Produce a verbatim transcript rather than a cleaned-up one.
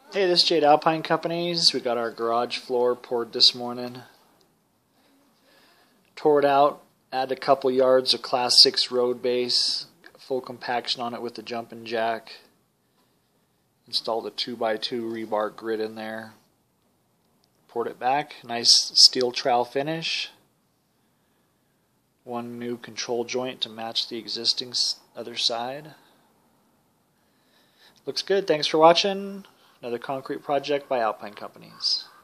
Hey, this is Jade Alpine Companies. We got our garage floor poured this morning. Tore it out, added a couple yards of class six road base, full compaction on it with the jumping jack. Installed a two by two rebar grid in there. Poured it back, nice steel trowel finish. One new control joint to match the existing other side. Looks good. Thanks for watching. Another concrete project by Alpine Companies.